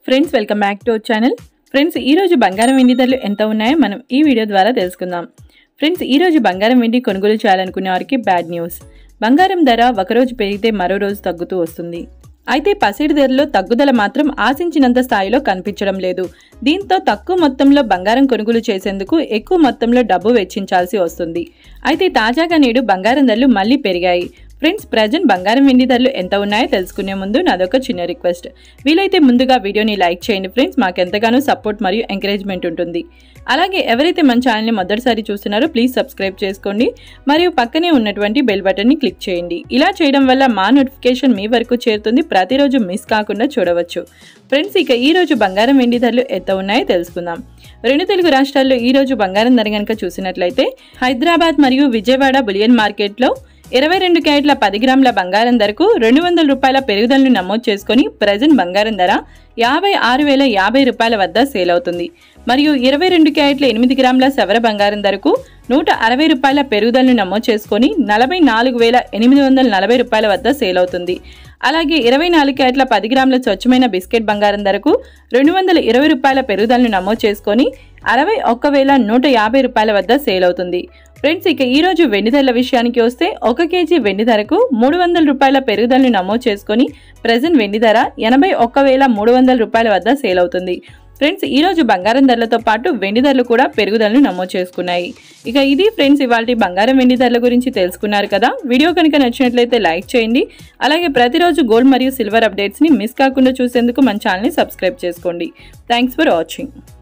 Friends welcome back to our channel. Friends ఈ రోజు బంగారం వెండి ధరలు ఎంత ఉన్నాయో మనం ఈ వీడియో ద్వారా తెలుసుకుందాం. ఫ్రెండ్స్ ఈ రోజు బంగారం వెండి కొనుగోలు చేయాలనుకునే వారికి బ్యాడ్ న్యూస్. బంగారం ధర ఒకరోజు పెరిగితే మరో రోజు తగ్గుతూ వస్తుంది. అయితే పసిడి ధరలో తగ్గుదల మాత్రం ఆశించినంత స్థాయిలో కనిపించడం లేదు. దీంతో తక్కువ మొత్తంలో బంగారం కొనుగోలు చేసేందుకు ఎక్కువ మొత్తంలో డబ్బు వెచ్చించాల్సి వస్తుంది. అయితే తాజాగా నేడు బంగారం ధరలు మళ్లీ పెరిగాయి. ఫ్రెండ్స్ ప్రజెంట్ బంగారం వెండి ధరలు ఎంత ఉన్నాయో తెలుసుకునే ముందు నాదొక చిన్న రిక్వెస్ట్. వీలైతే ముందుగా వీడియోని లైక్ చేయండి ఫ్రెండ్స్, మాకెంతగానో సపోర్ట్ మరియు ఎంకరేజ్మెంట్ ఉంటుంది. అలాగే ఎవరైతే మన ఛానల్ని మొదటిసారి చూస్తున్నారో ప్లీజ్ సబ్స్క్రైబ్ చేసుకోండి మరియు పక్కనే ఉన్నటువంటి బెల్ బటన్ని క్లిక్ చేయండి. ఇలా చేయడం వల్ల మా నోటిఫికేషన్ మీ వరకు చేరుతుంది, ప్రతిరోజు మిస్ కాకుండా చూడవచ్చు. ఫ్రెండ్స్ ఇక ఈ రోజు బంగారం వెండి ధరలు ఎంత ఉన్నాయో తెలుసుకుందాం. రెండు తెలుగు రాష్ట్రాల్లో ఈ రోజు బంగారం ధర కనుక చూసినట్లయితే హైదరాబాద్ మరియు విజయవాడ బులియన్ మార్కెట్లో 22 క్యారెట్ల 10 గ్రాముల బంగారం ధరకు 200 రూపాయల పెరుగుదలను నమోదు చేసుకుని ప్రజెంట్ బంగారం ధర 56,050 రూపాయల వద్ద సేల్ అవుతుంది. మరియు 22 క్యారెట్ల 8 గ్రాముల సవర బంగారం ధరకు 160 రూపాయల పెరుగుదలను నమోదు చేసుకుని 44,840 రూపాయల వద్ద సేల్ అవుతుంది. అలాగే 24 క్యారెట్ల 10 గ్రాముల స్వచ్ఛమైన బిస్కెట్ బంగారం ధరకు 220 రూపాయల పెరుగుదలను నమోదు చేసుకుని 61,150 రూపాయల వద్ద సేల్ అవుతుంది. ఫ్రెండ్స్ ఇక ఈ రోజు వెండి ధరల విషయానికి వస్తే 1 కేజీ వెండి ధరకు 300 రూపాయల పెరుగుదలను నమోదు చేసుకుని ప్రెజెంట్ వెండి ధర 81,300 రూపాయల వద్ద సేల్ అవుతుంది. ఫ్రెండ్స్ ఈ రోజు బంగారం ధరలతో పాటు వెండి ధరలు కూడా పెరుగుదలను నమోదు చేసుకున్నాయి. ఇక ఇది ఫ్రెండ్స్ ఇవాల్టి బంగారం వెండి ధరల గురించి తెలుసుకున్నారు కదా. వీడియో కనుక నచ్చినట్లయితే లైక్ చేయండి. అలాగే ప్రతిరోజు గోల్డ్ మరియు సిల్వర్ అప్డేట్స్ని మిస్ కాకుండా చూసేందుకు మన ఛానల్ని సబ్స్క్రైబ్ చేసుకోండి. Thanks for watching.